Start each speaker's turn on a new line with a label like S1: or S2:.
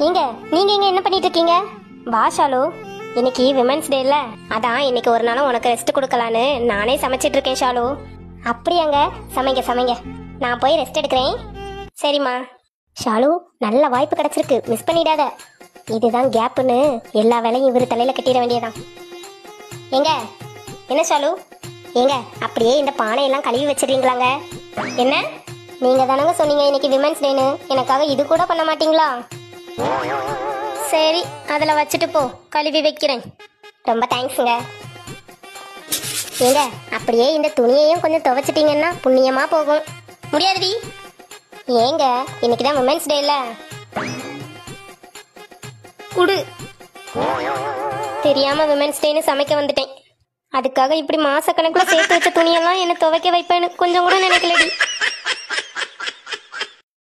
S1: ஏங்க நீங்க எங்க என்ன பண்ணிட்டு இருக்கீங்க? வா ஷாலு, இன்னைக்கு விமென்ஸ் டே இல்ல, அதான் இன்னைக்கு ஒரு நாளும் உனக்கு ரெஸ்ட் கொடுக்கலான்னு நானே சமைச்சிட்டு இருக்கேன் ஷாலு. அப்படியாங்க? சமைங்க சமைங்க, நான் போய் ரெஸ்ட் எடுக்கிறேன். சரிம்மா. ஷாலு, நல்ல வாய்ப்பு கிடைச்சிருக்கு, மிஸ் பண்ணிடாத. இதுதான் கேப்புன்னு எல்லா வேலையும் இவர் தலையில கட்டிட வேண்டியதான். ஏங்க என்ன ஷாலு, ஏங்க அப்படியே இந்த பானையெல்லாம் கழுவி வச்சிடுறீங்களாங்க? என்ன, நீங்க தானங்க சொன்னீங்க இன்னைக்கு விமென்ஸ் டேன்னு, எனக்காக இது கூட பண்ண மாட்டீங்களா? சரி, அதில் வச்சுட்டு போ, கழுவி வைக்கிறேன். ரொம்ப தேங்க்ஸுங்க. ஏங்க அப்படியே இந்த துணியையும் கொஞ்சம் துவைச்சிட்டிங்கன்னா புண்ணியமாக போகும். முடியாதுடி. ஏங்க இன்னைக்கு தான் விமென்ஸ் டே இல்லை, குடு. தெரியாம விமென்ஸ் டேன்னு சமைக்க வந்துட்டேன். அதுக்காக இப்படி மாசக்கணக்கில் சேர்த்து வச்ச துணியெல்லாம் என்ன துவைக்க வைப்பேன்னு கொஞ்சம் கூட நினைக்கலடி.